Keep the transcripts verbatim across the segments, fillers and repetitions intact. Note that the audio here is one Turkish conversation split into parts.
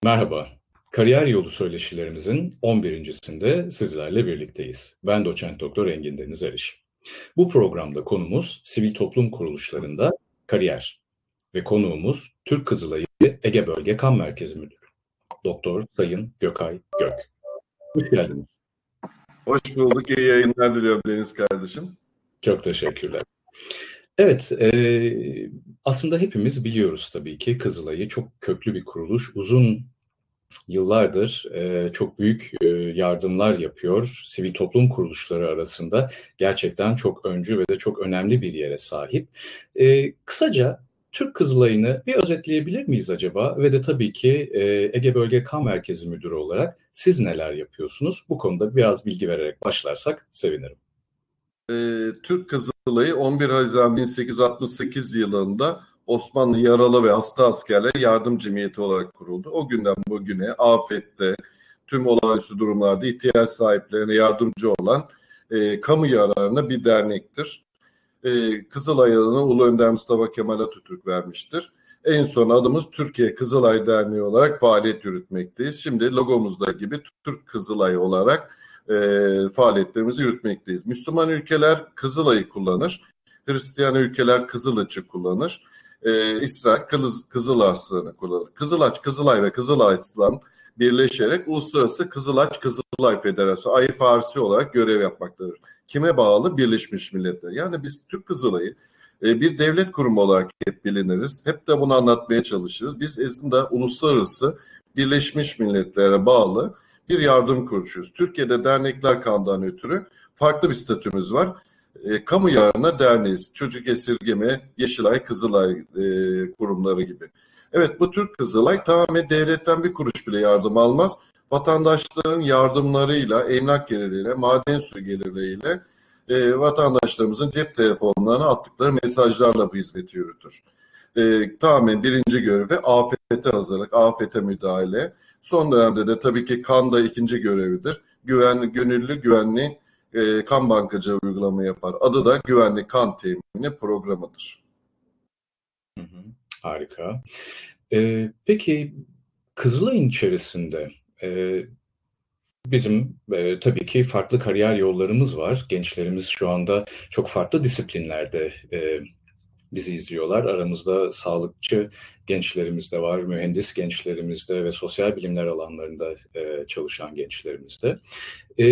Merhaba. Kariyer Yolu Söyleşilerimizin on birincisinde sizlerle birlikteyiz. Ben Doçent Doktor Engin Deniz Eriş. Bu programda konumuz sivil toplum kuruluşlarında kariyer ve konuğumuz Türk Kızılayı Ege Bölge Kan Merkezi Müdürü Doktor Sayın Gökay Gök. Hoş geldiniz. Hoş bulduk. İyi yayınlar diliyorum Deniz kardeşim. Çok teşekkürler. Evet, e, aslında hepimiz biliyoruz tabii ki Kızılay'ı çok köklü bir kuruluş. Uzun yıllardır e, çok büyük e, yardımlar yapıyor. Sivil toplum kuruluşları arasında gerçekten çok öncü ve de çok önemli bir yere sahip. E, kısaca Türk Kızılayı'nı bir özetleyebilir miyiz acaba? Ve de tabii ki e, Ege Bölge Kan Merkezi Müdürü olarak siz neler yapıyorsunuz? Bu konuda biraz bilgi vererek başlarsak sevinirim. Ee, Türk Kızılayı on bir Haziran bin sekiz yüz altmış sekiz yılında Osmanlı Yaralı ve Hasta Askerler Yardım Cemiyeti olarak kuruldu. O günden bugüne afette, tüm olağanüstü durumlarda ihtiyaç sahiplerine yardımcı olan e, kamu yararına bir dernektir. E, Kızılay adını Ulu Önder Mustafa Kemal Atatürk vermiştir. En son adımız Türkiye Kızılay Derneği olarak faaliyet yürütmekteyiz. Şimdi logomuzda gibi Türk Kızılay olarak e, faaliyetlerimizi yürütmekteyiz. Müslüman ülkeler Kızılay'ı kullanır. Hristiyan ülkeler Kızılaç'ı kullanır. E, İsrail Kızıl, Kızılaç'ını kullanır. Kızılaç, Kızılay ve Kızılaç'tan birleşerek Uluslararası Kızılaç Kızılay Federasyonu Ayı Farsi olarak görev yapmaktadır. Kime bağlı? Birleşmiş Milletler. Yani biz Türk Kızılay'ı e, bir devlet kurumu olarak hep biliniriz. Hep de bunu anlatmaya çalışırız. Biz aslında uluslararası Birleşmiş Milletler'e bağlı bir yardım kuruluşuyuz. Türkiye'de dernekler kanundan ötürü farklı bir statümüz var. E, kamu yararına derneğiz. Çocuk Esirgeme, Yeşilay, Kızılay e, kurumları gibi. Evet, bu Türk Kızılay tamamen devletten bir kuruş bile yardım almaz. Vatandaşların yardımlarıyla, emlak geliriyle, maden suyu gelirleriyle e, vatandaşlarımızın cep telefonlarına attıkları mesajlarla bu hizmeti yürütür. E, tamamen birinci görevi afete hazırlık, afete müdahale. Son dönemde de tabii ki kan da ikinci görevidir. Güvenli, gönüllü, güvenli e, kan bankacılığı uygulama yapar. Adı da Güvenli Kan Temini Programıdır. Hı hı, harika. Ee, peki Kızılay'ın içerisinde e, bizim e, tabii ki farklı kariyer yollarımız var. Gençlerimiz şu anda çok farklı disiplinlerde e, bizi izliyorlar. Aramızda sağlıkçı gençlerimiz de var, mühendis gençlerimiz de ve sosyal bilimler alanlarında e, çalışan gençlerimiz de. E,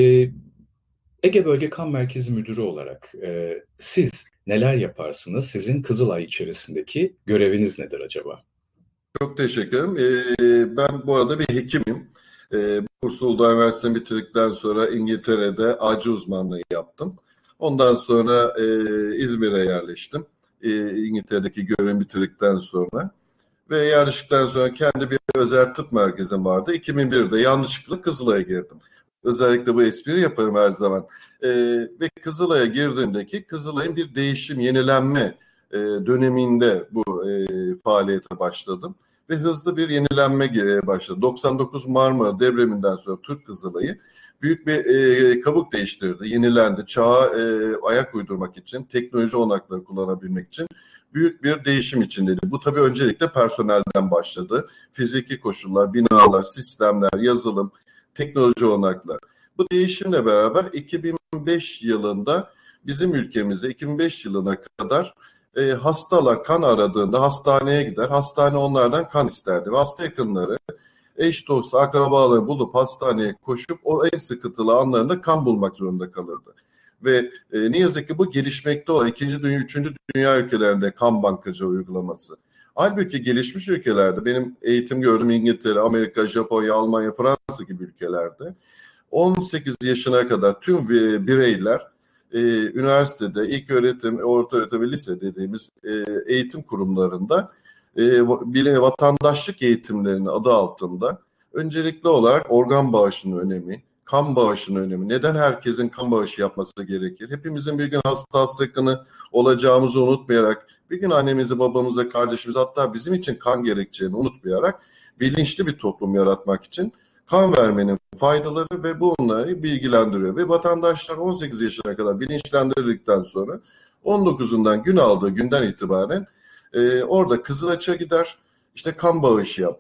Ege Bölge Kan Merkezi Müdürü olarak e, siz neler yaparsınız? Sizin Kızılay içerisindeki göreviniz nedir acaba? Çok teşekkür ederim. Ee, ben bu arada bir hekimim. Ee, Bursa Uludağ Üniversitesi'ni bitirdikten sonra İngiltere'de acil uzmanlığı yaptım. Ondan sonra e, İzmir'e yerleştim. E, İngiltere'deki görevimi bitirdikten sonra. Ve yerleştikten sonra kendi bir özel tıp merkezim vardı. iki bin birde yanlışlıkla Kızılay'a girdim. Özellikle bu espriyi yaparım her zaman. Ee, ve Kızılay'a girdiğimdeki Kızılay'ın bir değişim, yenilenme e, döneminde bu e, faaliyete başladım. Ve hızlı bir yenilenme başladı. doksan dokuz Marmara depreminden sonra Türk Kızılay'ı büyük bir e, kabuk değiştirdi, yenilendi. Çağa e, ayak uydurmak için, teknoloji olanakları kullanabilmek için büyük bir değişim içindeydi. Bu tabii öncelikle personelden başladı. Fiziki koşullar, binalar, sistemler, yazılım, teknoloji olanaklar. Bu değişimle beraber iki bin beş yılında bizim ülkemizde iki bin beş yılına kadar e, hastalar kan aradığında hastaneye gider. Hastane onlardan kan isterdi. Ve hasta yakınları eş dost akrabaları bulup hastaneye koşup o en sıkıntılı anlarında kan bulmak zorunda kalırdı. Ve e, ne yazık ki bu gelişmekte olan ikinci dünya, üçüncü dünya ülkelerinde kan bankacılığı uygulaması. Halbuki gelişmiş ülkelerde benim eğitim gördüğüm İngiltere, Amerika, Japonya, Almanya, Fransa gibi ülkelerde on sekiz yaşına kadar tüm bireyler e, üniversitede, ilk öğretim, orta öğretim ve lise dediğimiz e, eğitim kurumlarında e, bilim, vatandaşlık eğitimlerinin adı altında öncelikli olarak organ bağışının önemi, kan bağışının önemi. Neden herkesin kan bağışı yapması gerekir? Hepimizin bir gün hasta hasta yakını olacağımızı unutmayarak, bir gün annemizi, babamıza, kardeşimize hatta bizim için kan gerekeceğini unutmayarak bilinçli bir toplum yaratmak için kan vermenin faydaları ve bunları bilgilendiriyor. Ve vatandaşlar on sekiz yaşına kadar bilinçlendirildikten sonra on dokuzundan gün aldığı günden itibaren e, orada Kızılaç'a gider, işte kan bağışı yapar.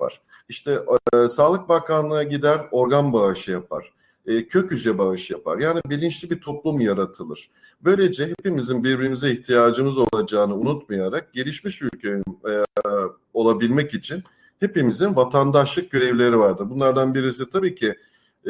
İşte e, Sağlık Bakanlığı'na gider organ bağışı yapar. E, kök hücre bağışı yapar. Yani bilinçli bir toplum yaratılır. Böylece hepimizin birbirimize ihtiyacımız olacağını unutmayarak gelişmiş ülke e, olabilmek için hepimizin vatandaşlık görevleri vardır. Bunlardan birisi tabii ki e,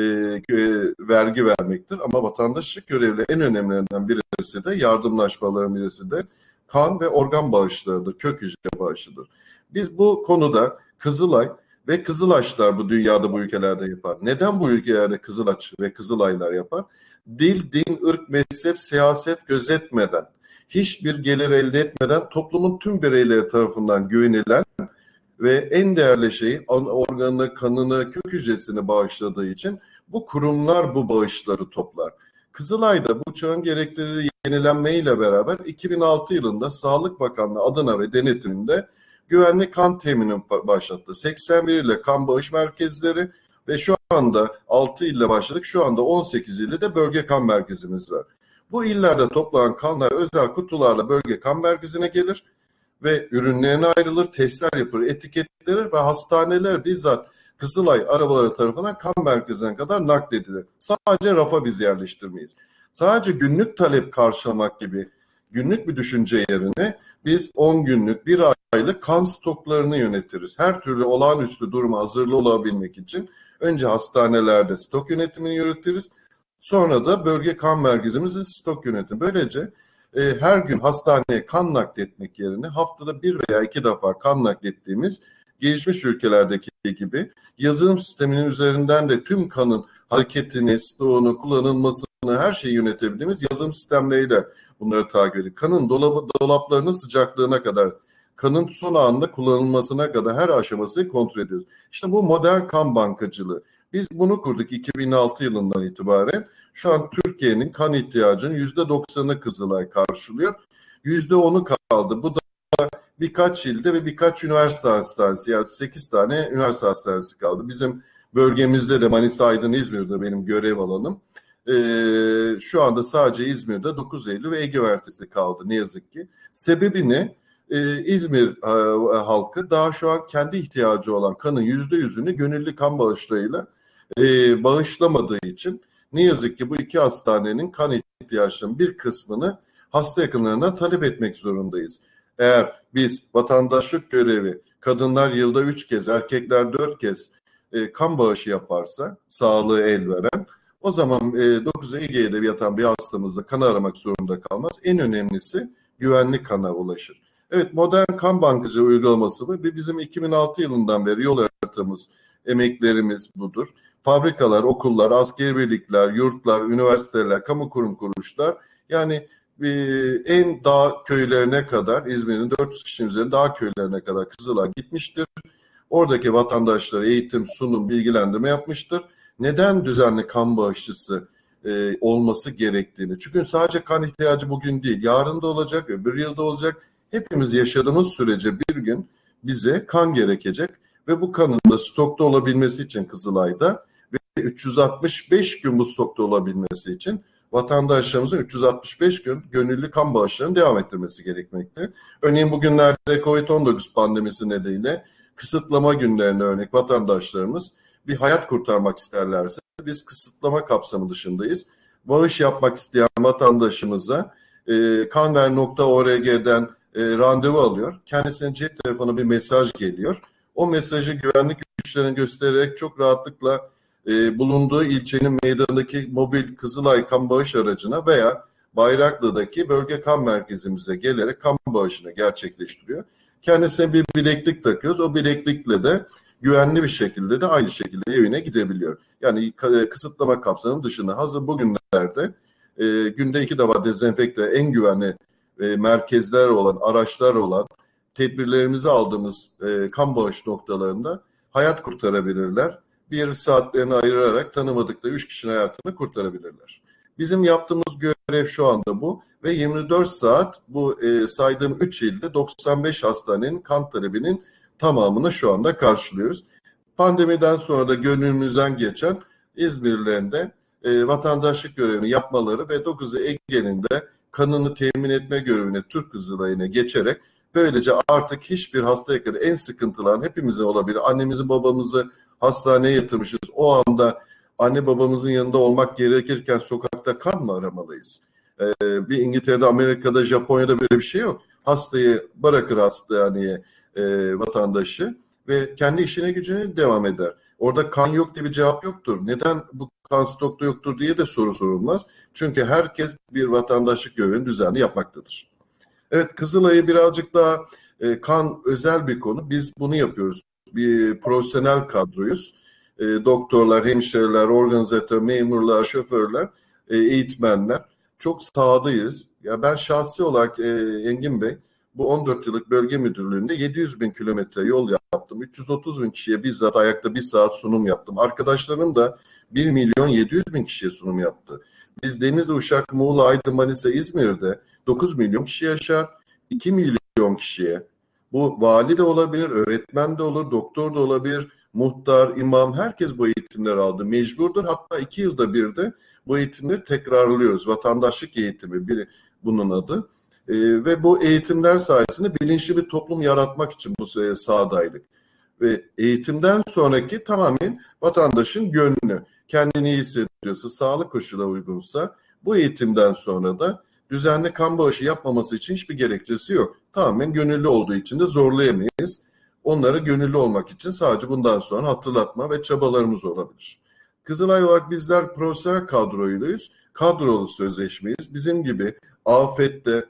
vergi vermektir ama vatandaşlık görevleri en önemlilerinden birisi de yardımlaşmaların birisi de kan ve organ bağışlarıdır, kök hücre bağışıdır. Biz bu konuda Kızılay ve Kızılaçlar bu dünyada bu ülkelerde yapar. Neden bu ülkelerde Kızılaç ve Kızılaylar yapar? Dil, din, ırk, mezhep, siyaset gözetmeden, hiçbir gelir elde etmeden toplumun tüm bireyleri tarafından güvenilen ve en değerli şeyi organını, kanını, kök hücresini bağışladığı için bu kurumlar bu bağışları toplar. Kızılay'da bu çağın gerekleri yenilenmeyle beraber iki bin altı yılında Sağlık Bakanlığı adına ve denetiminde güvenli kan temini başlattı. seksen bir ile kan bağış merkezleri ve şu anda altı ile başladık. Şu anda on sekiz ilde de bölge kan merkezimiz var. Bu illerde toplanan kanlar özel kutularla bölge kan merkezine gelir ve ürünlerine ayrılır, testler yapılır, etiketlenir ve hastaneler bizzat Kızılay arabaları tarafından kan merkezine kadar nakledilir. Sadece rafa biz yerleştirmeyiz. Sadece günlük talep karşılamak gibi günlük bir düşünce yerine biz on günlük, bir aylık kan stoklarını yönetiriz. Her türlü olağanüstü duruma hazırlı olabilmek için önce hastanelerde stok yönetimini yürütürüz. Sonra da bölge kan merkezimizin stok yönetimi. Böylece e, her gün hastaneye kan nakletmek yerine haftada bir veya iki defa kan naklettiğimiz gelişmiş ülkelerdeki gibi yazılım sisteminin üzerinden de tüm kanın hareketini, stoğunu, kullanılmasını, her şeyi yönetebildiğimiz yazılım sistemleriyle bunları takip ediyor. Kanın dolabı, dolaplarının sıcaklığına kadar, kanın son anında kullanılmasına kadar her aşamasını kontrol ediyoruz. İşte bu modern kan bankacılığı. Biz bunu kurduk iki bin altı yılından itibaren. Şu an Türkiye'nin kan ihtiyacının yüzde doksanını Kızılay karşılıyor. yüzde onu kaldı. Bu da birkaç ilde ve birkaç üniversite hastanesi, yani sekiz tane üniversite hastanesi kaldı. Bizim bölgemizde de Manisa, Aydın, İzmir'de benim görev alanım. Ee, şu anda sadece İzmir'de dokuz Eylül ve Ege Üniversitesi kaldı ne yazık ki. Sebebi ne? Ee, İzmir e, halkı daha şu an kendi ihtiyacı olan kanın yüzde yüzünü gönüllü kan bağışlarıyla e, bağışlamadığı için ne yazık ki bu iki hastanenin kan ihtiyaçlarının bir kısmını hasta yakınlarına talep etmek zorundayız. Eğer biz vatandaşlık görevi, kadınlar yılda üç kez, erkekler dört kez e, kan bağışı yaparsa, sağlığı el veren, o zaman e, dokuz Ege'de yatan bir hastamızda kan aramak zorunda kalmaz. En önemlisi güvenli kana ulaşır. Evet, modern kan bankacılığı uygulaması bu. Bizim iki bin altı yılından beri yol haritamız, emeklerimiz budur. Fabrikalar, okullar, askeri birlikler, yurtlar, üniversiteler, kamu kurum kuruluşlar, yani en dağ köylerine kadar, İzmir'in dört yüz kişinin üzerinde dağ köylerine kadar Kızılay gitmiştir. Oradaki vatandaşlara eğitim, sunum, bilgilendirme yapmıştır. Neden düzenli kan bağışçısı e, olması gerektiğini. Çünkü sadece kan ihtiyacı bugün değil, yarın da olacak, öbür yılda olacak. Hepimiz yaşadığımız sürece bir gün bize kan gerekecek ve bu kanın da stokta olabilmesi için Kızılay'da ve üç yüz altmış beş gün bu stokta olabilmesi için vatandaşlarımızın üç yüz altmış beş gün gönüllü kan bağışlarını devam ettirmesi gerekmekte. Örneğin bugünlerde kovid on dokuz pandemisi nedeniyle kısıtlama günlerine örnek vatandaşlarımız bir hayat kurtarmak isterlerse biz kısıtlama kapsamı dışındayız. Bağış yapmak isteyen vatandaşımıza e, kanver nokta org'den e, randevu alıyor. Kendisine cep telefonu bir mesaj geliyor. O mesajı güvenlik güçlerine göstererek çok rahatlıkla e, bulunduğu ilçenin meydanındaki mobil Kızılay kan bağış aracına veya Bayraklı'daki bölge kan merkezimize gelerek kan bağışını gerçekleştiriyor. Kendisine bir bileklik takıyoruz. O bileklikle de güvenli bir şekilde de aynı şekilde evine gidebiliyor. Yani kısıtlama kapsamının dışında hazır bugünlerde e, günde iki defa dezenfekte en güvenli e, merkezler olan, araçlar olan tedbirlerimizi aldığımız e, kan bağış noktalarında hayat kurtarabilirler. Bir saatlerini ayırarak tanımadıkları üç kişinin hayatını kurtarabilirler. Bizim yaptığımız görev şu anda bu ve yirmi dört saat bu e, saydığım üç ilde doksan beş hastanenin kan talebinin tamamını şu anda karşılıyoruz. Pandemiden sonra da gönlümüzden geçen İzmirlilerin de e, vatandaşlık görevini yapmaları ve dokuz Ege'nin de kanını temin etme görevini Türk Kızılay'ına geçerek Böylece artık hiçbir hastaya kadar en sıkıntılan hepimize olabilir. Annemizi babamızı hastaneye yatırmışız. O anda anne babamızın yanında olmak gerekirken sokakta kan mı aramalıyız? Ee, bir İngiltere'de, Amerika'da, Japonya'da böyle bir şey yok. Hastayı bırakır hastaneye e, vatandaşı ve kendi işine gücüne devam eder. Orada kan yok diye bir cevap yoktur. Neden bu kan stokta yoktur diye de soru sorulmaz. Çünkü herkes bir vatandaşlık görevini düzenli yapmaktadır. Evet, Kızılay'ı birazcık daha e, kan özel bir konu. Biz bunu yapıyoruz. Bir profesyonel kadroyuz. E, doktorlar, hemşireler, organizatör, memurlar, şoförler, e, eğitmenler. Çok sahadayız. Ya ben şahsi olarak e, Engin Bey, bu on dört yıllık bölge müdürlüğünde yedi yüz bin kilometre yol yaptım. üç yüz otuz bin kişiye bizzat ayakta bir saat sunum yaptım. Arkadaşlarım da bir milyon yedi yüz bin kişiye sunum yaptı. Biz Denizli, Uşak, Muğla, Aydın, Manisa, İzmir'de dokuz milyon kişi yaşar. iki milyon kişiye. Bu vali de olabilir, öğretmen de olur, doktor da olabilir, muhtar, imam, herkes bu eğitimleri aldı. Mecburdur. Hatta iki yılda bir de bu eğitimleri tekrarlıyoruz. Vatandaşlık eğitimi bir, bunun adı. Ee, ve bu eğitimler sayesinde bilinçli bir toplum yaratmak için bu sahadaydık. Ve eğitimden sonraki tamamen vatandaşın gönlü. Kendini iyi hissediyorsa, sağlık koşulları uygunsa bu eğitimden sonra da düzenli kan bağışı yapmaması için hiçbir gerekçesi yok. Tamamen gönüllü olduğu için de zorlayamayız. Onlara gönüllü olmak için sadece bundan sonra hatırlatma ve çabalarımız olabilir. Kızılay olarak bizler profesyonel kadroyuz. Kadrolu sözleşmeyiz. Bizim gibi afette,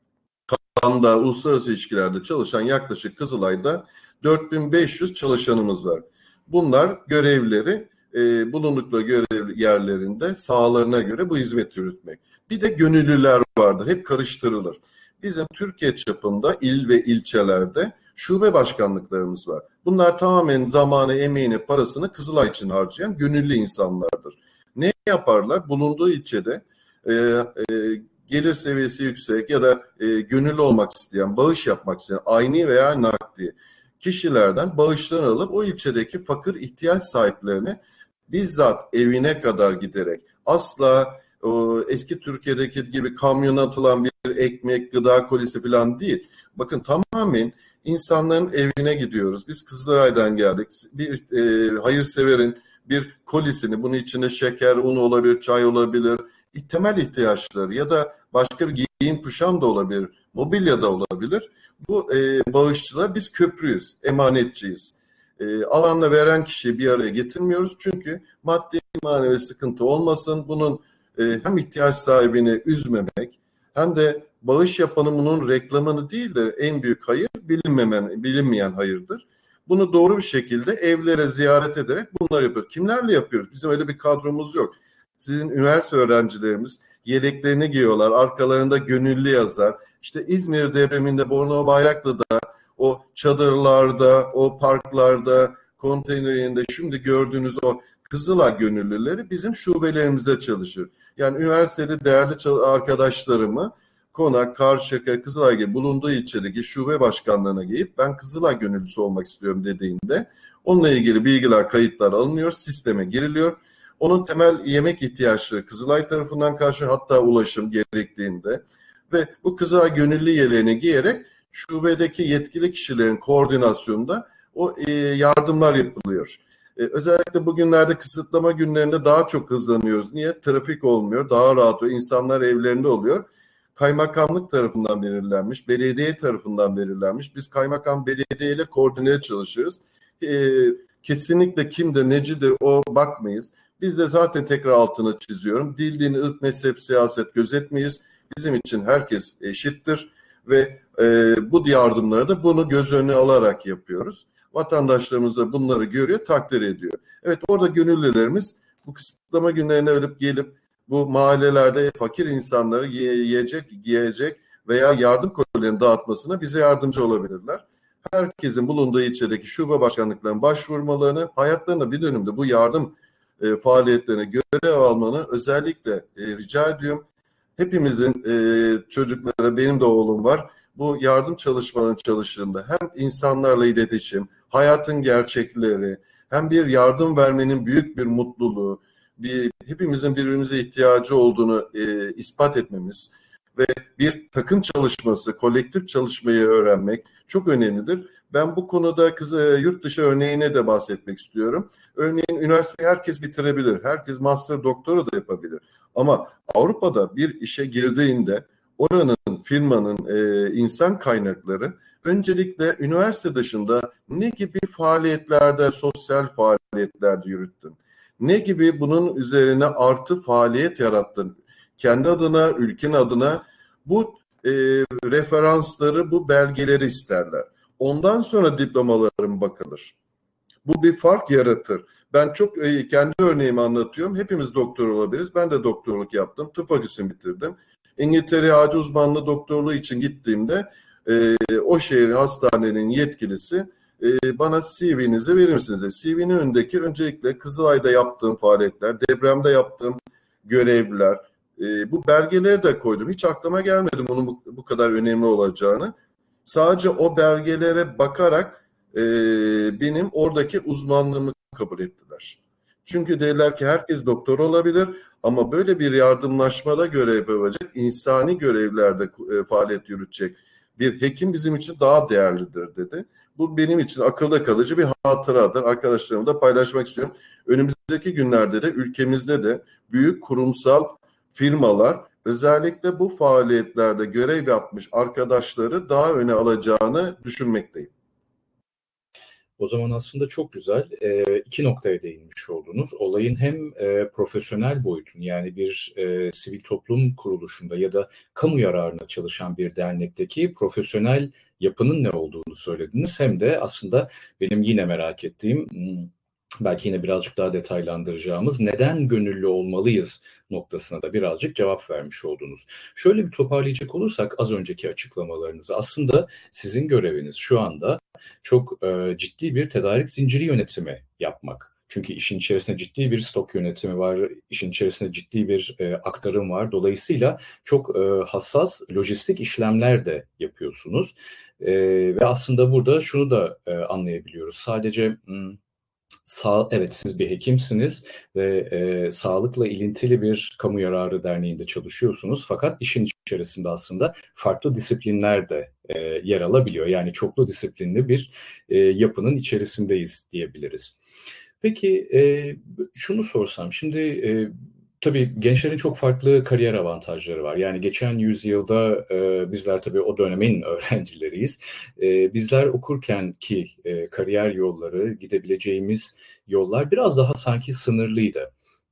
kanda, uluslararası ilişkilerde çalışan yaklaşık Kızılay'da dört bin beş yüz çalışanımız var. Bunlar görevleri e, bulundukları görev yerlerinde sahalarına göre bu hizmeti yürütmek. Bir de gönüllüler vardır. Hep karıştırılır. Bizim Türkiye çapında il ve ilçelerde şube başkanlıklarımız var. Bunlar tamamen zamanı, emeğini, parasını Kızılay için harcayan gönüllü insanlardır. Ne yaparlar? Bulunduğu ilçede e, e, gelir seviyesi yüksek ya da e, gönüllü olmak isteyen, bağış yapmak isteyen, ayni veya nakdi kişilerden bağışlar alıp o ilçedeki fakir ihtiyaç sahiplerine bizzat evine kadar giderek, asla o eski Türkiye'deki gibi kamyona atılan bir ekmek, gıda kolisi falan değil. Bakın tamamen insanların evine gidiyoruz. Biz Kızılay'dan geldik. Bir e, hayırseverin bir kolisini, bunun içinde şeker, un olabilir, çay olabilir, temel ihtiyaçları ya da başka bir giyim kuşam da olabilir, mobilya da olabilir. Bu e, bağışçılar biz köprüyüz, emanetçiyiz. E, alanla veren kişiyi bir araya getirmiyoruz çünkü maddi manevi sıkıntı olmasın. Bunun e, hem ihtiyaç sahibini üzmemek hem de bağış yapanın bunun reklamını değil de en büyük hayır bilinmemen, bilinmeyen hayırdır. Bunu doğru bir şekilde evlere ziyaret ederek bunları yapıyoruz. Kimlerle yapıyoruz? Bizim öyle bir kadromuz yok. Sizin üniversite öğrencilerimiz yeleklerini giyiyorlar, arkalarında gönüllü yazar. İşte İzmir depreminde Bornova Bayraklı'da o çadırlarda, o parklarda, konteyner yerinde şimdi gördüğünüz o Kızılay gönüllüleri bizim şubelerimizde çalışır. Yani üniversitede değerli arkadaşlarımı Konak, Karşıyaka, Kızılay gibi bulunduğu ilçedeki şube başkanlığına gelip ben Kızılay gönüllüsü olmak istiyorum dediğinde onunla ilgili bilgiler, kayıtlar alınıyor, sisteme giriliyor. Onun temel yemek ihtiyaçları Kızılay tarafından karşılanıyor, hatta ulaşım gerektiğinde ve bu Kızılay gönüllü yeleğini giyerek şubedeki yetkili kişilerin koordinasyonunda o e, yardımlar yapılıyor. E, özellikle bugünlerde kısıtlama günlerinde daha çok hızlanıyoruz. Niye? Trafik olmuyor, daha rahat oluyor, insanlar evlerinde oluyor. Kaymakamlık tarafından belirlenmiş, belediye tarafından belirlenmiş. Biz kaymakam belediye ile koordineye çalışırız. E, kesinlikle kimdir, necidir o bakmayız. Biz de zaten tekrar altını çiziyorum. Dil, din, ırk, mezhep, siyaset gözetmeyiz. Bizim için herkes eşittir ve e, bu yardımları da bunu göz önüne alarak yapıyoruz. Vatandaşlarımız da bunları görüyor, takdir ediyor. Evet, orada gönüllülerimiz bu kısıtlama günlerine ölüp gelip bu mahallelerde fakir insanları yiyecek, giyecek veya yardım kolilerini dağıtmasına bize yardımcı olabilirler. Herkesin bulunduğu ilçedeki şube başkanlıklarına başvurmalarını, hayatlarında bir dönemde bu yardım e, faaliyetlerine görev almanı özellikle e, rica ediyorum. Hepimizin e, çocukları, benim de oğlum var. Bu yardım çalışmalarının çalıştığında hem insanlarla iletişim, hayatın gerçekleri, hem bir yardım vermenin büyük bir mutluluğu, bir hepimizin birbirimize ihtiyacı olduğunu e, ispat etmemiz ve bir takım çalışması, kolektif çalışmayı öğrenmek çok önemlidir. Ben bu konuda kız, e, yurt dışı örneğine de bahsetmek istiyorum. Örneğin üniversiteyi herkes bitirebilir. Herkes master doktora da yapabilir. Ama Avrupa'da bir işe girdiğinde oranın firmanın e, insan kaynakları öncelikle üniversite dışında ne gibi faaliyetlerde, sosyal faaliyetlerde yürüttün? Ne gibi bunun üzerine artı faaliyet yarattın? Kendi adına, ülkenin adına bu e, referansları, bu belgeleri isterler. Ondan sonra diplomaların bakılır. Bu bir fark yaratır. Ben çok e, kendi örneğimi anlatıyorum. Hepimiz doktor olabiliriz. Ben de doktorluk yaptım. Tıp fakültesini bitirdim. İngiltere'ye acil uzmanlığı doktorluğu için gittiğimde e, o şehir hastanenin yetkilisi e, bana C V'nizi verir misiniz? C V'nin önündeki öncelikle Kızılay'da yaptığım faaliyetler, depremde yaptığım görevler, e, bu belgeleri de koydum. Hiç aklıma gelmedi bunun bu, bu kadar önemli olacağını. Sadece o belgelere bakarak e, benim oradaki uzmanlığımı kabul ettiler. Çünkü dediler ki herkes doktor olabilir ama böyle bir yardımlaşmada görev yapacak, insani görevlerde e, faaliyet yürütecek bir hekim bizim için daha değerlidir dedi. Bu benim için akılda kalıcı bir hatıradır. Arkadaşlarımla da paylaşmak istiyorum. Önümüzdeki günlerde de ülkemizde de büyük kurumsal firmalar özellikle bu faaliyetlerde görev yapmış arkadaşları daha öne alacağını düşünmekteyim. O zaman aslında çok güzel e, iki noktaya değinmiş oldunuz. Olayın hem e, profesyonel boyutun, yani bir e, sivil toplum kuruluşunda ya da kamu yararına çalışan bir dernekteki profesyonel yapının ne olduğunu söylediniz. Hem de aslında benim yine merak ettiğim, hmm, belki yine birazcık daha detaylandıracağımız neden gönüllü olmalıyız noktasına da birazcık cevap vermiş oldunuz. Şöyle bir toparlayacak olursak az önceki açıklamalarınızı, aslında sizin göreviniz şu anda çok e, ciddi bir tedarik zinciri yönetimi yapmak. Çünkü işin içerisinde ciddi bir stok yönetimi var, işin içerisinde ciddi bir e, aktarım var. Dolayısıyla çok e, hassas lojistik işlemler de yapıyorsunuz. E, ve aslında burada şunu da e, anlayabiliyoruz. Sadece hmm, Sağ, evet, siz bir hekimsiniz ve e, sağlıkla ilintili bir kamu yararı derneğinde çalışıyorsunuz. Fakat işin içerisinde aslında farklı disiplinler de e, yer alabiliyor. Yani çoklu disiplinli bir e, yapının içerisindeyiz diyebiliriz. Peki e, şunu sorsam, şimdi e, tabii gençlerin çok farklı kariyer avantajları var. Yani geçen yüzyılda e, bizler tabii o dönemin öğrencileriyiz. E, bizler okurken ki e, kariyer yolları, gidebileceğimiz yollar biraz daha sanki sınırlıydı.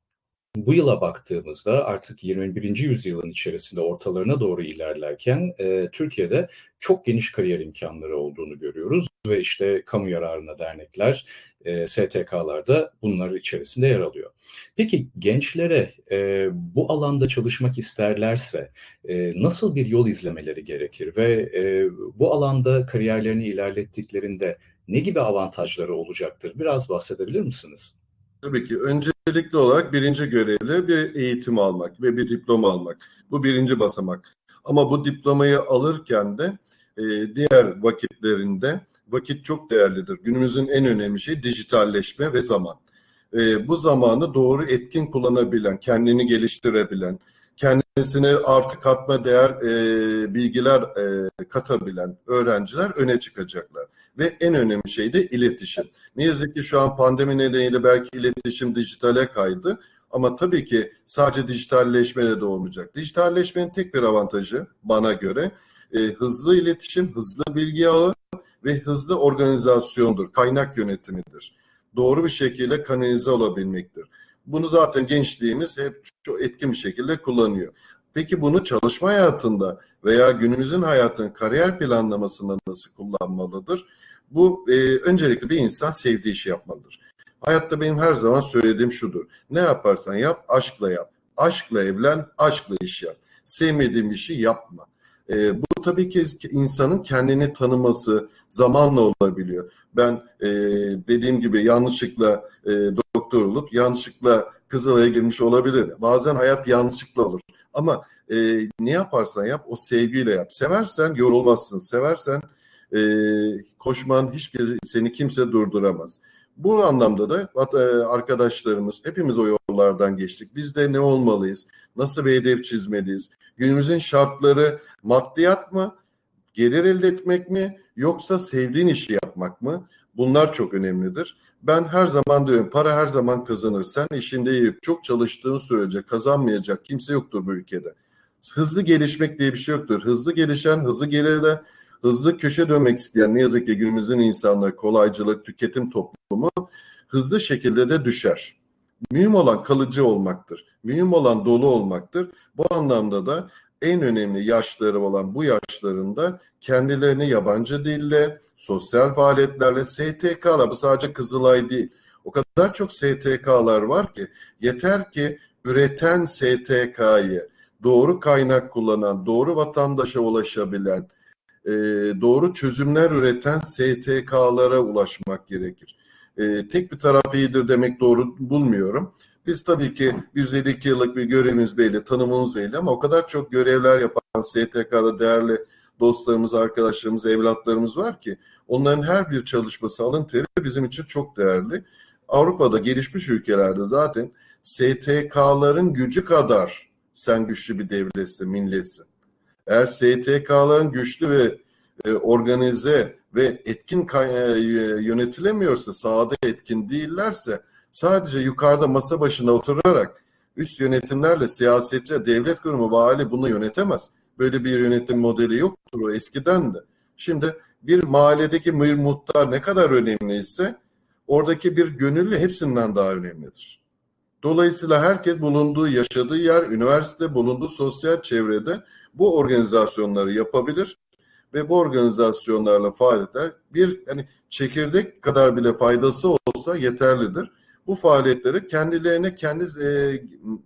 Bu yıla baktığımızda artık yirmi birinci yüzyılın içerisinde ortalarına doğru ilerlerken e, Türkiye'de çok geniş kariyer imkanları olduğunu görüyoruz ve işte kamu yararına dernekler, e, S T K'lar da bunların içerisinde yer alıyor. Peki gençlere e, bu alanda çalışmak isterlerse e, nasıl bir yol izlemeleri gerekir ve e, bu alanda kariyerlerini ilerlettiklerinde ne gibi avantajları olacaktır? Biraz bahsedebilir misiniz? Tabii ki öncelikli olarak birinci görevli bir eğitim almak ve bir diploma almak. Bu birinci basamak. Ama bu diplomayı alırken de e, diğer vakitlerinde vakit çok değerlidir. Günümüzün en önemli şeyi dijitalleşme ve zaman. E, bu zamanı doğru etkin kullanabilen, kendini geliştirebilen, kendisine artı katma değer e, bilgiler e, katabilen öğrenciler öne çıkacaklar. Ve en önemli şey de iletişim. Ne yazık ki şu an pandemi nedeniyle belki iletişim dijitale kaydı. Ama tabii ki sadece dijitalleşmeyle de olmayacak. Dijitalleşmenin tek bir avantajı bana göre e, hızlı iletişim, hızlı bilgi ağı ve hızlı organizasyondur, kaynak yönetimidir. Doğru bir şekilde kanalize olabilmektir. Bunu zaten gençliğimiz hep çok etkin bir şekilde kullanıyor. Peki bunu çalışma hayatında veya günümüzün hayatının kariyer planlamasında nasıl kullanmalıdır? Bu e, öncelikle bir insan sevdiği işi yapmalıdır. Hayatta benim her zaman söylediğim şudur. Ne yaparsan yap, aşkla yap. Aşkla evlen, aşkla iş yap. Sevmediğin bir şey yapma. E, bu tabii ki insanın kendini tanıması zamanla olabiliyor. Ben e, dediğim gibi yanlışlıkla e, doktor olup yanlışlıkla Kızılay'a girmiş olabilir. Bazen hayat yanlışlıkla olur. Ama e, ne yaparsan yap o sevgiyle yap. Seversen yorulmazsın. Seversen e, koşman hiçbir seni kimse durduramaz. Bu anlamda da e, arkadaşlarımız hepimiz o yolda yollardan geçtik. Biz de ne olmalıyız? Nasıl bir hedef çizmeliyiz? Günümüzün şartları maddiyat mı? Gelir elde etmek mi? Yoksa sevdiğin işi yapmak mı? Bunlar çok önemlidir. Ben her zaman diyorum, para her zaman kazanır. Sen işinde iyi, çok çalıştığın sürece kazanmayacak kimse yoktur bu ülkede. Hızlı gelişmek diye bir şey yoktur. Hızlı gelişen, hızlı gelirle, hızlı köşe dönmek isteyen, ne yazık ki günümüzün insanları, kolaycılık, tüketim toplumu hızlı şekilde de düşer. Mühim olan kalıcı olmaktır. Mühim olan dolu olmaktır. Bu anlamda da en önemli yaşları olan bu yaşlarında kendilerini yabancı dille, sosyal faaliyetlerle, S T K'lar, bu sadece Kızılay değil. O kadar çok S T K'lar var ki, yeter ki üreten S T K'yı, doğru kaynak kullanan, doğru vatandaşa ulaşabilen, e, doğru çözümler üreten S T K'lara ulaşmak gerekir. E, tek bir taraf iyidir demek doğru bulmuyorum. Biz tabii ki yüz elli iki yıllık bir görevimiz belli, tanımımız belli ama o kadar çok görevler yapan S T K'da değerli dostlarımız, arkadaşlarımız, evlatlarımız var ki onların her bir çalışması, alın teri bizim için çok değerli. Avrupa'da, gelişmiş ülkelerde zaten S T K'ların gücü kadar sen güçlü bir devletsin, milletsin. Eğer S T K'ların güçlü ve e, organize ve etkin e, yönetilemiyorsa, sahada etkin değillerse, sadece yukarıda masa başına oturarak üst yönetimlerle siyasetçi, devlet kurumu, vali bunu yönetemez. Böyle bir yönetim modeli yoktur, o eskiden de. Şimdi bir mahalledeki bir muhtar ne kadar önemliyse oradaki bir gönüllü hepsinden daha önemlidir. Dolayısıyla herkes bulunduğu, yaşadığı yer, üniversite, bulunduğu sosyal çevrede bu organizasyonları yapabilir ve bu organizasyonlarla faaliyetler bir hani çekirdek kadar bile faydası olsa yeterlidir. Bu faaliyetleri kendilerine, kendi e, e,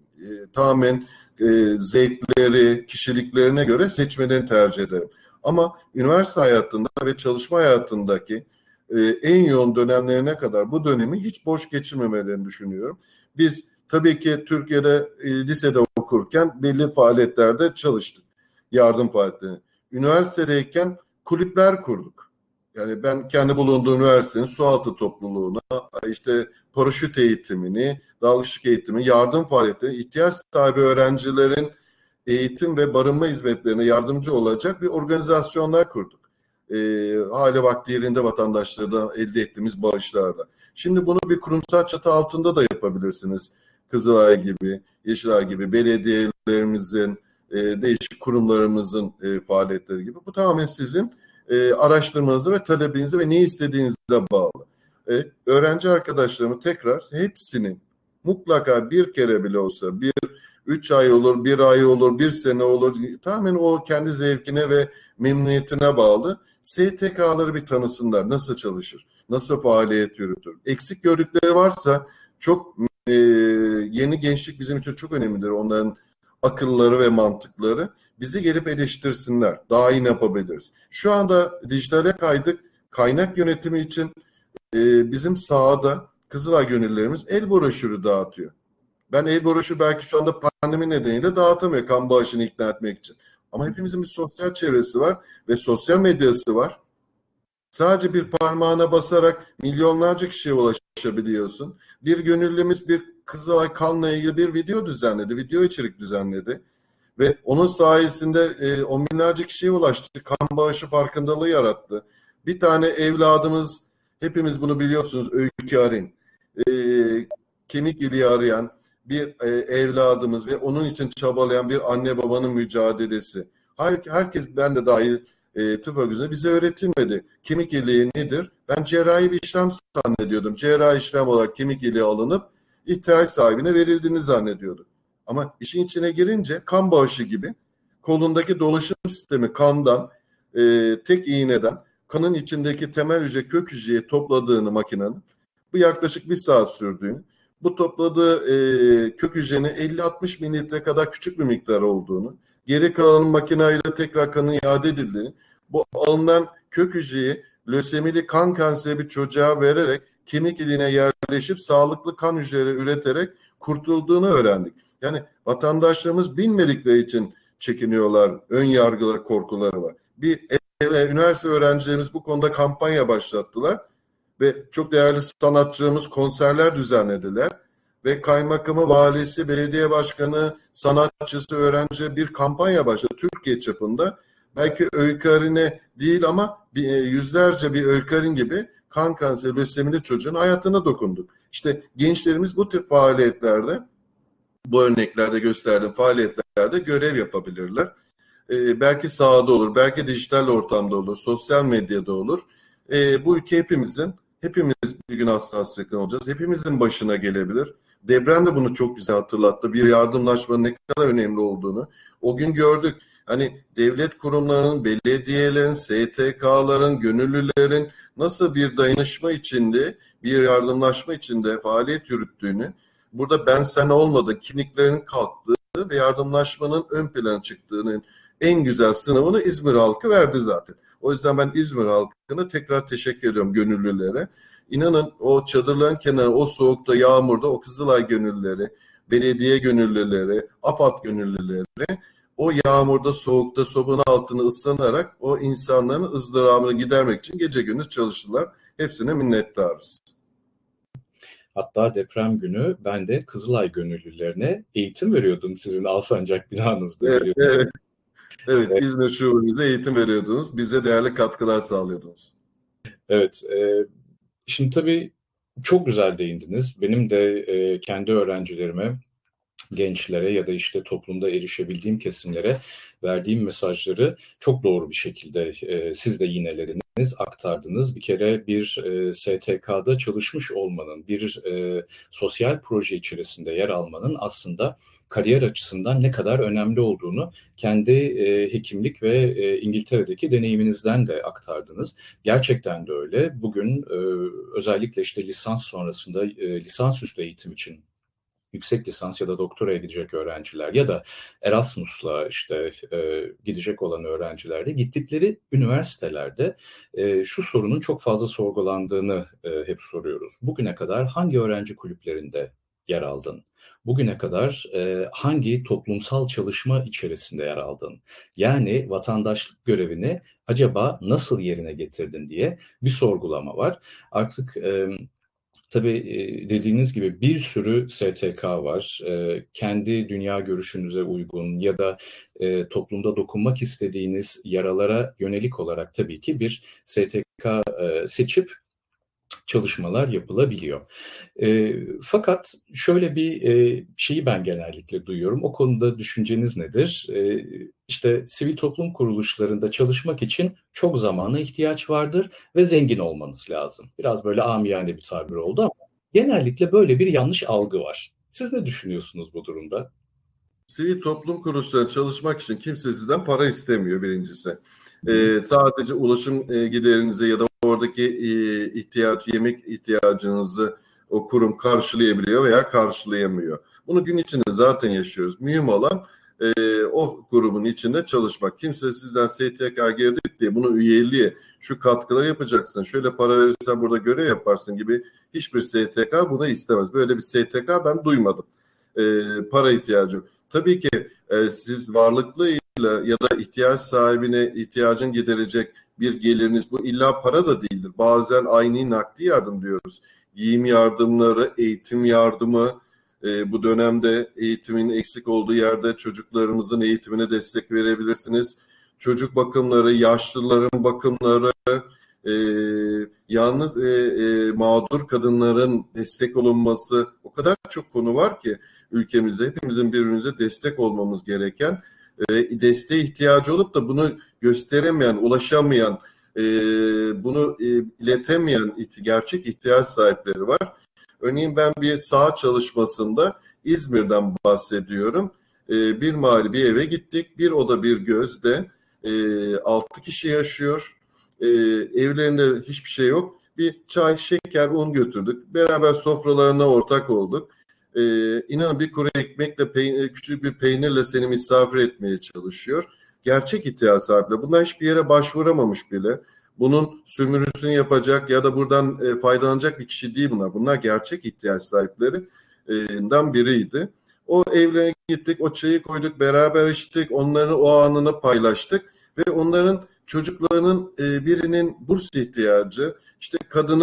tamamen e, zevkleri, kişiliklerine göre seçmelerini tercih ederim. Ama üniversite hayatında ve çalışma hayatındaki e, en yoğun dönemlerine kadar bu dönemi hiç boş geçirmemelerini düşünüyorum. Biz tabii ki Türkiye'de e, lisede okurken belli faaliyetlerde çalıştık. Yardım faaliyetleri. Üniversitedeyken kulüpler kurduk. Yani ben kendi bulunduğum üniversitenin sualtı topluluğuna, işte paraşüt eğitimini, dalgıçlık eğitimi, yardım faaliyetleri, ihtiyaç sahibi öğrencilerin eğitim ve barınma hizmetlerine yardımcı olacak bir organizasyonlar kurduk. E, hali vakti yerinde vatandaşlardan elde ettiğimiz bağışlarla. Şimdi bunu bir kurumsal çatı altında da yapabilirsiniz. Kızılay gibi, Yeşilay gibi belediyelerimizin, e, değişik kurumlarımızın e, faaliyetleri gibi. Bu tamamen sizin e, araştırmanıza ve talebinize ve ne istediğinize bağlı. E, öğrenci arkadaşlarımı tekrar hepsinin mutlaka bir kere bile olsa, bir üç ay olur, bir ay olur, bir sene olur, tamamen o kendi zevkine ve memnuniyetine bağlı. S T K'ları bir tanısınlar. Nasıl çalışır? Nasıl faaliyet yürütür? Eksik gördükleri varsa çok e, yeni gençlik bizim için çok önemlidir. Onların akılları ve mantıkları. Bizi gelip eleştirsinler. Daha iyi ne yapabiliriz? Şu anda dijitale kaydık. Kaynak yönetimi için e, bizim sahada Kızılay gönüllerimiz el broşürü dağıtıyor. Ben el broşürü belki şu anda pandemi nedeniyle dağıtamıyor kan bağışını ikna etmek için. Ama hepimizin bir sosyal çevresi var ve sosyal medyası var. Sadece bir parmağına basarak milyonlarca kişiye ulaşabiliyorsun. Bir gönüllümüz bir Kızılay kanla ilgili bir video düzenledi, video içerik düzenledi. Ve onun sayesinde e, on binlerce kişiye ulaştı. Kan bağışı farkındalığı yarattı. Bir tane evladımız, hepimiz bunu biliyorsunuz, Öykü Arin. E, kemik iliği arayan bir e, evladımız ve onun için çabalayan bir anne babanın mücadelesi. Her, herkes, ben de dahil, e, tıp fakültesinde bize öğretilmedi. Kemik iliği nedir? Ben cerrahi bir işlem zannediyordum. Cerrahi işlem olarak kemik iliği alınıp ihtiyaç sahibine verildiğini zannediyordum. Ama işin içine girince kan bağışı gibi kolundaki dolaşım sistemi kandan, e, tek iğneden kanın içindeki temel hücre kök hücreyi topladığını makinenin, bu yaklaşık bir saat sürdüğünü, bu topladığı e, kök hücrenin elli altmış mililitre kadar küçük bir miktar olduğunu, geri kalanın makineyle tekrar kanın iade edildiğini, bu alınan kök hücreyi lösemili kan kanseri bir çocuğa vererek kemik iliğine yerleşip sağlıklı kan hücreleri üreterek kurtulduğunu öğrendik. Yani vatandaşlarımız bilmedikleri için çekiniyorlar, ön yargıları, korkuları var. Bir e, üniversite öğrencilerimiz bu konuda kampanya başlattılar ve çok değerli sanatçılarımız konserler düzenlediler. ve kaymakamı, valisi, belediye başkanı, sanatçısı, öğrenci bir kampanya başladı Türkiye çapında. Belki Öykü değil ama bir, e, yüzlerce bir Öykü gibi kan kanseri lösemili çocuğun hayatına dokunduk. İşte gençlerimiz bu tip faaliyetlerde, bu örneklerde gösterdiğim faaliyetlerde görev yapabilirler. Ee, belki sahada olur, belki dijital ortamda olur, sosyal medyada olur. Ee, bu ülke hepimizin, hepimiz bir gün hasta hasretten olacağız. Hepimizin başına gelebilir. Deprem de bunu çok güzel hatırlattı. Bir yardımlaşmanın ne kadar önemli olduğunu. O gün gördük. Hani devlet kurumlarının, belediyelerin, S T K'ların, gönüllülerin nasıl bir dayanışma içinde, bir yardımlaşma içinde faaliyet yürüttüğünü, burada ben sen olmadı, kimliklerin kalktığı ve yardımlaşmanın ön plana çıktığını en güzel sınavını İzmir halkı verdi zaten. O yüzden ben İzmir halkına tekrar teşekkür ediyorum, gönüllülere. İnanın o çadırların kenarı, o soğukta, yağmurda o Kızılay gönüllüleri, belediye gönüllüleri, AFAD gönüllüleri o yağmurda, soğukta, sobanın altını ıslanarak o insanların ızdırabını gidermek için gece gündüz çalıştılar. Hepsine minnettarız. Hatta deprem günü ben de Kızılay gönüllülerine eğitim veriyordum sizin Alsancak binanızda, Evet, biliyorsunuz. evet. Evet, Evet, İzmir şubemize eğitim veriyordunuz. Bize değerli katkılar sağlıyordunuz. evet. E, şimdi tabii çok güzel değindiniz. Benim de e, kendi öğrencilerime, gençlere ya da işte toplumda erişebildiğim kesimlere verdiğim mesajları çok doğru bir şekilde e, siz de yinelediniz, aktardınız. Bir kere bir e, S T K'da çalışmış olmanın, bir e, sosyal proje içerisinde yer almanın aslında kariyer açısından ne kadar önemli olduğunu kendi e, hekimlik ve e, İngiltere'deki deneyiminizden de aktardınız. Gerçekten de öyle. Bugün e, özellikle işte lisans sonrasında e, lisansüstü eğitim için yüksek lisans ya da doktoraya gidecek öğrenciler ya da Erasmus'la işte e, gidecek olan öğrencilerde gittikleri üniversitelerde e, şu sorunun çok fazla sorgulandığını e, hep soruyoruz. Bugüne kadar hangi öğrenci kulüplerinde yer aldın? Bugüne kadar e, hangi toplumsal çalışma içerisinde yer aldın? Yani vatandaşlık görevini acaba nasıl yerine getirdin diye bir sorgulama var. Artık e, Tabii e, dediğiniz gibi bir sürü S T K var. E, kendi dünya görüşünüze uygun ya da e, toplumda dokunmak istediğiniz yaralara yönelik olarak tabii ki bir S T K e, seçip çalışmalar yapılabiliyor. E, fakat şöyle bir e, şeyi ben genellikle duyuyorum. O konuda düşünceniz nedir? E, işte sivil toplum kuruluşlarında çalışmak için çok zamana ihtiyaç vardır ve zengin olmanız lazım. Biraz böyle amiyane bir tabir oldu ama genellikle böyle bir yanlış algı var. Siz ne düşünüyorsunuz bu durumda? Sivil toplum kuruluşlarında çalışmak için kimse sizden para istemiyor birincisi. Hı hı. Ee, sadece ulaşım e, giderinize ya da oradaki e, ihtiyaç, yemek ihtiyacınızı o kurum karşılayabiliyor veya karşılayamıyor. Bunu gün içinde zaten yaşıyoruz. Mühim olan e, o grubun içinde çalışmak. Kimse sizden S T K girdik diye bunu üyeliğe, şu katkıları yapacaksın, şöyle para verirsen burada görev yaparsın gibi hiçbir S T K bunu istemez. Böyle bir S T K ben duymadım. E, para ihtiyacı yok. Tabii ki e, siz varlıklıyla ya da ihtiyaç sahibine ihtiyacını giderecek bir geliriniz, bu illa para da değildir. Bazen aynı nakdi yardım diyoruz. Giyim yardımları, eğitim yardımı, e, bu dönemde eğitimin eksik olduğu yerde çocuklarımızın eğitimine destek verebilirsiniz. Çocuk bakımları, yaşlıların bakımları, e, yalnız e, e, mağdur kadınların destek olunması, o kadar çok konu var ki ülkemize, hepimizin birbirimize destek olmamız gereken, e, desteğe ihtiyacı olup da bunu gösteremeyen, ulaşamayan, e, bunu e, iletemeyen gerçek ihtiyaç sahipleri var. Örneğin ben bir saha çalışmasında İzmir'den bahsediyorum. E, bir mahalle bir eve gittik. Bir oda bir gözde e, altı kişi yaşıyor. E, evlerinde hiçbir şey yok. Bir çay, şeker, un götürdük. Beraber sofralarına ortak olduk. Ee, inanın bir kuru ekmekle, peynir, küçük bir peynirle seni misafir etmeye çalışıyor. Gerçek ihtiyaç sahipleri. Bunlar hiçbir yere başvuramamış bile. Bunun sömürüsünü yapacak ya da buradan e, faydalanacak bir kişi değil bunlar. Bunlar gerçek ihtiyaç sahiplerinden biriydi. O evlerine gittik, o çayı koyduk, beraber içtik, onların o anını paylaştık ve onların çocuklarının e, birinin burs ihtiyacı, işte kadının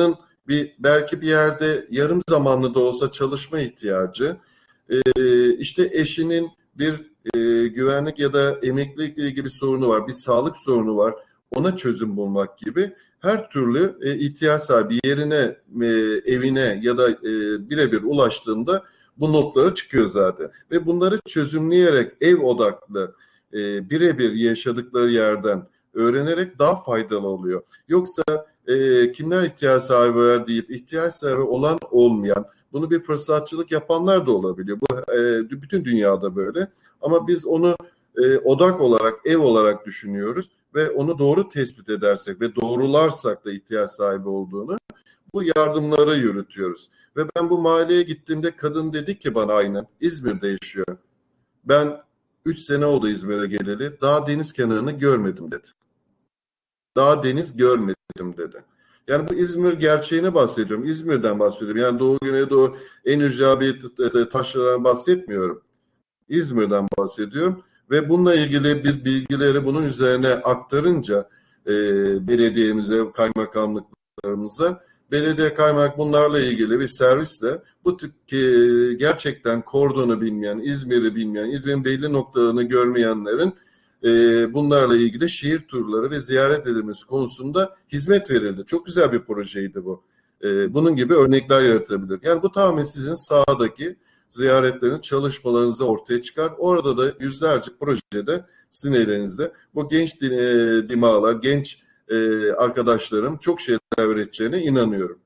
bir belki bir yerde yarım zamanlı da olsa çalışma ihtiyacı, e, işte eşinin bir e, güvenlik ya da emeklilikle ilgili bir sorunu var, bir sağlık sorunu var, ona çözüm bulmak gibi her türlü e, ihtiyaç sahibi yerine, e, evine ya da e, birebir ulaştığında bu notlara çıkıyor zaten. Ve bunları çözümleyerek ev odaklı e, birebir yaşadıkları yerden öğrenerek daha faydalı oluyor. Yoksa e, kimler ihtiyaç sahibi var deyip ihtiyaç sahibi olan olmayan, bunu bir fırsatçılık yapanlar da olabiliyor. Bu e, bütün dünyada böyle. Ama biz onu e, odak olarak, ev olarak düşünüyoruz ve onu doğru tespit edersek ve doğrularsak da ihtiyaç sahibi olduğunu bu yardımları yürütüyoruz. Ve ben bu mahalleye gittiğimde kadın dedi ki bana aynen İzmir'de yaşıyor. Ben üç sene oldu İzmir'e geleli. Daha deniz kenarını görmedim dedi. Daha deniz görmedim dedi. Yani bu İzmir gerçeğine bahsediyorum. İzmir'den bahsediyorum. Yani Doğu Güneydoğu en ücra bir taşlardan bahsetmiyorum. İzmir'den bahsediyorum. Ve bununla ilgili biz bilgileri bunun üzerine aktarınca e, belediyemize, kaymakamlıklarımıza, belediye kaymak bunlarla ilgili bir servisle bu tip e, gerçekten kordonu bilmeyen, İzmir'i bilmeyen, İzmir'in belli noktalarını görmeyenlerin e, bunlarla ilgili şehir turları ve ziyaret edilmesi konusunda hizmet verildi. Çok güzel bir projeydi bu. E, bunun gibi örnekler yaratabilir. Yani bu tamamen sizin sahadaki ziyaretleriniz, çalışmalarınızda ortaya çıkar. Orada da yüzlerce projede sizin elinizde bu genç e, dimağlar, genç e, arkadaşlarım çok şeyler öğreteceğine inanıyorum.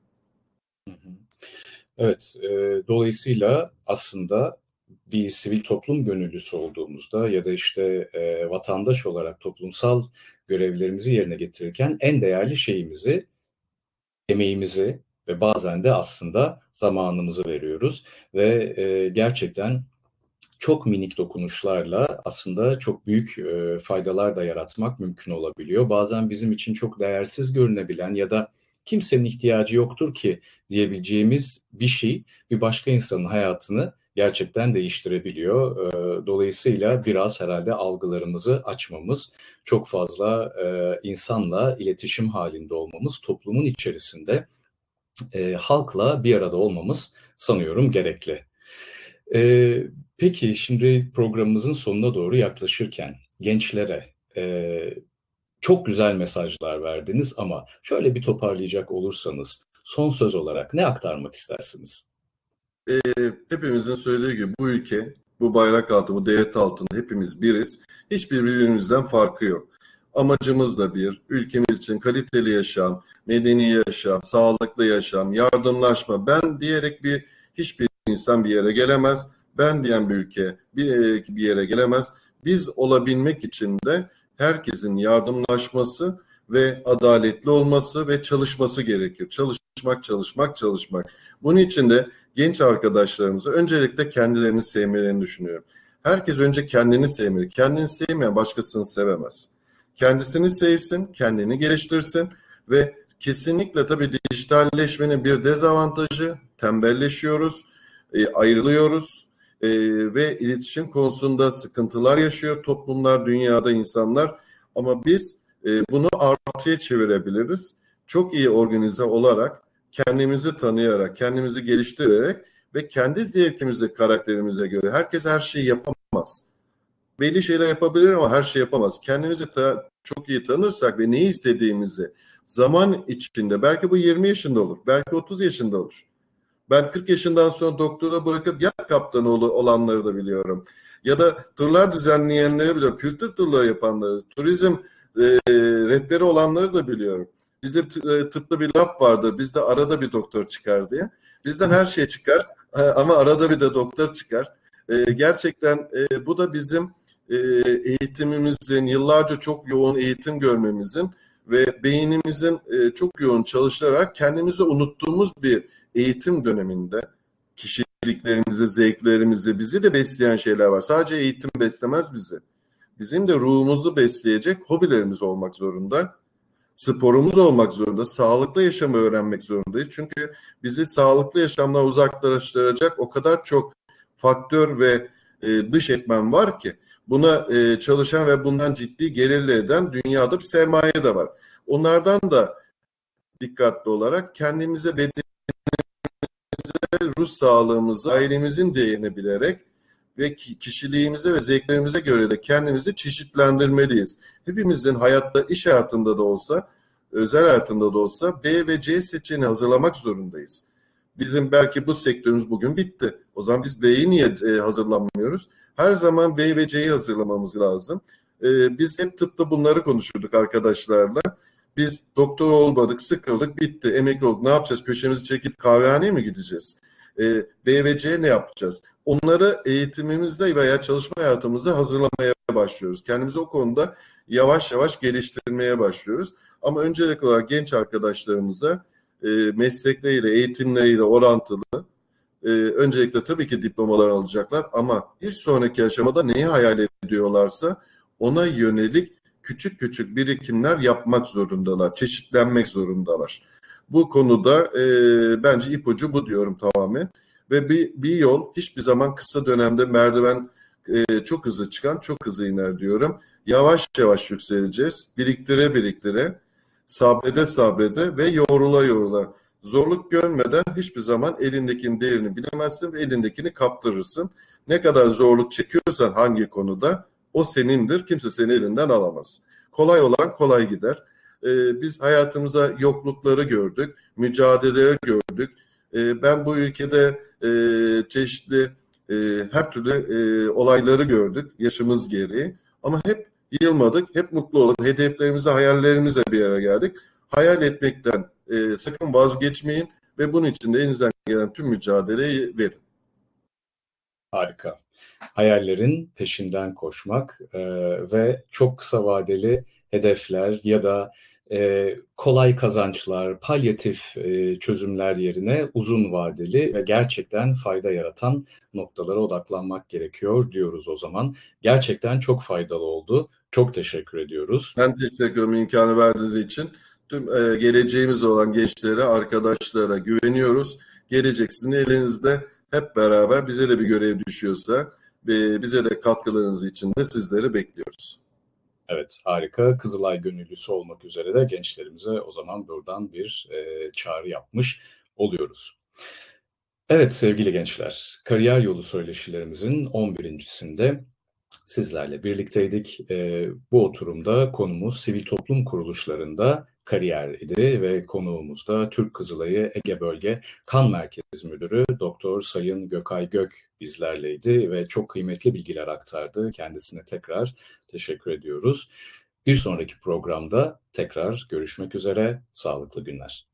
Evet, e, dolayısıyla aslında bir sivil toplum gönüllüsü olduğumuzda ya da işte e, vatandaş olarak toplumsal görevlerimizi yerine getirirken en değerli şeyimizi, emeğimizi ve bazen de aslında zamanımızı veriyoruz ve e, gerçekten çok minik dokunuşlarla aslında çok büyük e, faydalar da yaratmak mümkün olabiliyor. Bazen bizim için çok değersiz görünebilen ya da kimsenin ihtiyacı yoktur ki diyebileceğimiz bir şey bir başka insanın hayatını gerçekten değiştirebiliyor. E, dolayısıyla biraz herhalde algılarımızı açmamız, çok fazla e, insanla iletişim halinde olmamız, toplumun içerisinde e, halkla bir arada olmamız sanıyorum gerekli. Ee, peki şimdi programımızın sonuna doğru yaklaşırken gençlere e, çok güzel mesajlar verdiniz ama şöyle bir toparlayacak olursanız son söz olarak ne aktarmak istersiniz? E, Hepimizin söylediği gibi bu ülke, bu bayrak altında, bu devlet altında hepimiz biriz. Hiçbir birbirimizden farkı yok. Amacımız da bir, ülkemiz için kaliteli yaşam, medeni yaşam, sağlıklı yaşam, yardımlaşma. Ben diyerek bir hiçbir insan bir yere gelemez. Ben diyen bir ülke bir, bir yere gelemez. Biz olabilmek için de herkesin yardımlaşması ve adaletli olması ve çalışması gerekir. Çalışmak, çalışmak, çalışmak. Bunun için de genç arkadaşlarımızı öncelikle kendilerini sevmelerini düşünüyorum. Herkes önce kendini sevmeli. Kendini sevmeyen başkasını sevemez. Kendisini sevsin, kendini geliştirsin ve kesinlikle tabii dijitalleşmenin bir dezavantajı, tembelleşiyoruz, e, ayrılıyoruz e, ve iletişim konusunda sıkıntılar yaşıyor toplumlar, dünyada insanlar. Ama biz e, bunu artıya çevirebiliriz. Çok iyi organize olarak, kendimizi tanıyarak, kendimizi geliştirerek ve kendi zevkimize, karakterimize göre herkes her şeyi yapamaz. Belli şeyler yapabilir ama her şey yapamaz. Kendimizi ta- çok iyi tanırsak ve ne istediğimizi zaman içinde, belki bu yirmi yaşında olur, belki otuz yaşında olur. Ben kırk yaşından sonra doktora bırakıp yat kaptanı olanları da biliyorum. Ya da turlar düzenleyenleri biliyorum. Kültür turları yapanları, turizm e, rehberi olanları da biliyorum. Bizde e, tıpta bir laf vardı. Bizde arada bir doktor çıkar diye. Bizden her şey çıkar ama arada bir de doktor çıkar. E, gerçekten e, bu da bizim e, eğitimimizin, yıllarca çok yoğun eğitim görmemizin ve beynimizin e, çok yoğun çalışarak kendimizi unuttuğumuz bir eğitim döneminde kişiliklerimizi, zevklerimizi, bizi de besleyen şeyler var. Sadece eğitim beslemez bizi. Bizim de ruhumuzu besleyecek hobilerimiz olmak zorunda. Sporumuz olmak zorunda. Sağlıklı yaşamı öğrenmek zorundayız. Çünkü bizi sağlıklı yaşamdan uzaklaştıracak o kadar çok faktör ve e, dış etmen var ki buna e, çalışan ve bundan ciddi gelirli eden dünyada bir sermaye de var. Onlardan da dikkatli olarak kendimize, bedenimize, ruh sağlığımıza, ailemizin değerini bilerek ve kişiliğimize ve zevklerimize göre de kendimizi çeşitlendirmeliyiz. Hepimizin hayatta, iş hayatında da olsa, özel hayatında da olsa B ve C seçeneğini hazırlamak zorundayız. Bizim belki bu sektörümüz bugün bitti. O zaman biz B'yi niye e, hazırlanmıyoruz? Her zaman B ve C'yi hazırlamamız lazım. E, biz hep tıpta bunları konuşurduk arkadaşlarla. Biz doktor olmadık, sıkıldık, bitti, emekli olduk. Ne yapacağız? Köşemizi çekip kahvehaneye mi gideceğiz? E, B ve C ne yapacağız? Onları eğitimimizde veya çalışma hayatımızda hazırlamaya başlıyoruz. Kendimizi o konuda yavaş yavaş geliştirmeye başlıyoruz. Ama öncelikli olarak genç arkadaşlarımıza e, meslekleriyle, eğitimleriyle orantılı e, öncelikle tabii ki diplomalar alacaklar ama bir sonraki aşamada neyi hayal ediyorlarsa ona yönelik küçük küçük birikimler yapmak zorundalar, çeşitlenmek zorundalar. Bu konuda e, bence ipucu bu diyorum tamamen. Ve bir, bir yol hiçbir zaman kısa dönemde merdiven e, çok hızlı çıkan, çok hızlı iner diyorum. Yavaş yavaş yükseleceğiz, biriktire biriktire, sabrede sabrede ve yorula yorula. Zorluk görmeden hiçbir zaman elindekinin değerini bilemezsin ve elindekini kaptırırsın. Ne kadar zorluk çekiyorsan hangi konuda o senindir. Kimse seni elinden alamaz. Kolay olan kolay gider. Ee, biz hayatımızda yoklukları gördük, mücadeleleri gördük. Ee, ben bu ülkede e, çeşitli e, her türlü e, olayları gördük yaşımız gereği. Ama hep yılmadık, hep mutlu olduk. Hedeflerimize, hayallerimize bir yere geldik. Hayal etmekten e, sakın vazgeçmeyin ve bunun için de elinizden gelen tüm mücadeleyi verin. Harika. Hayallerin peşinden koşmak e, ve çok kısa vadeli hedefler ya da e, kolay kazançlar, palyatif e, çözümler yerine uzun vadeli ve gerçekten fayda yaratan noktalara odaklanmak gerekiyor diyoruz o zaman. Gerçekten çok faydalı oldu. Çok teşekkür ediyoruz. Ben teşekkür ederim imkanı verdiğiniz için. Tüm e, geleceğimiz olan gençlere, arkadaşlara güveniyoruz. Gelecek sizin elinizde. Hep beraber bize de bir görev düşüyorsa ve bize de katkılarınız için de sizleri bekliyoruz. Evet, harika. Kızılay gönüllüsü olmak üzere de gençlerimize o zaman buradan bir e, çağrı yapmış oluyoruz. Evet sevgili gençler, kariyer yolu söyleşilerimizin on birincisinde sizlerle birlikteydik. E, bu oturumda konumuz sivil toplum kuruluşlarında kariyer idi ve konuğumuz da Türk Kızılayı Ege Bölge Kan Merkezi Müdürü Doktor Sayın Gökay Gök bizlerleydi ve çok kıymetli bilgiler aktardı. Kendisine tekrar teşekkür ediyoruz. Bir sonraki programda tekrar görüşmek üzere. Sağlıklı günler.